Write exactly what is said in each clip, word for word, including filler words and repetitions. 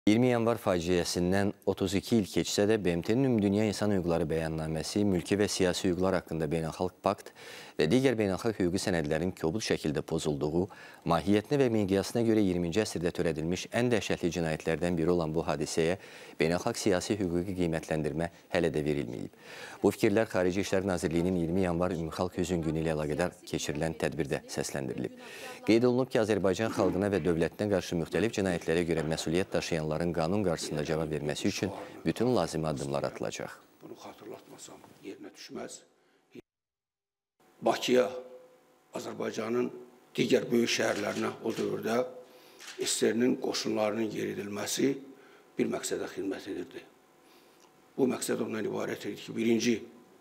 iyirmi yanvar faciəsindən otuz iki il keçsə də B M T-nin Ümumdünya İnsan Hüquqları Bəyannaməsi, mülki və siyasi hüquqlar haqqında beynəlxalq pakt və digər beynəlxalq hüquqi sənədlərin kobud şəkildə pozulduğu, mahiyyətinə və miqyasına görə iyirminci əsrdə törədilmiş ən dəhşətli cinayətlərdən biri olan bu hadisəyə beynəlxalq siyasi hüquqi qiymətləndirmə hələ də verilməyib. Bu fikirlər Xarici İşlər Nazirliyinin iyirmi yanvar Ümumxalq Hüzün Günü ilə əlaqədar keçirilən tədbirdə səsləndirilib. Qeyd olunub ki, Azərbaycan xalqına və dövlətinə qarşı müxtəlif cinayətlərə görə məsuliyyət daşıyanların qanun qarşısında cavab verməsi üçün bütün lazımi addımlar atılacaq. Bunu xatırlatmasam yerinə düşməz. Bakıya, Azərbaycanın digər böyük şəhərlərinə o dövrdə S S R-nin qoşunlarının yeridilməsi bir məqsədə xidmət edirdi. Bu məqsəd ondan ibarət edir ki, birinci,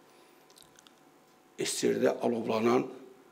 S S R-də alovlanan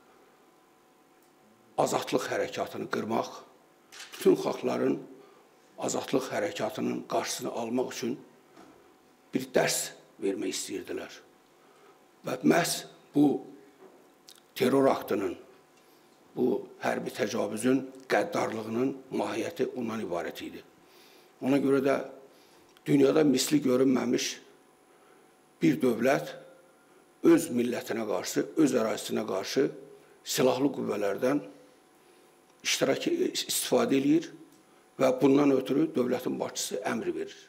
azadlıq hərəkatını qırmaq, bütün xalqların azadlıq hərəkatının qarşısını almaq üçün bir dərs vermək istəyirdilər. Və məhz bu terror aktının, bu hərbi təcavüzün qəddarlığının mahiyyəti ondan ibarət idi. Ona görə də dünyada misli görünməmiş bir dövlət öz millətinə qarşı, öz ərazisinə qarşı silahlı qüvvələrdən iştirak istifadə edir və bundan ötürü dövlətin başçısı əmr verir.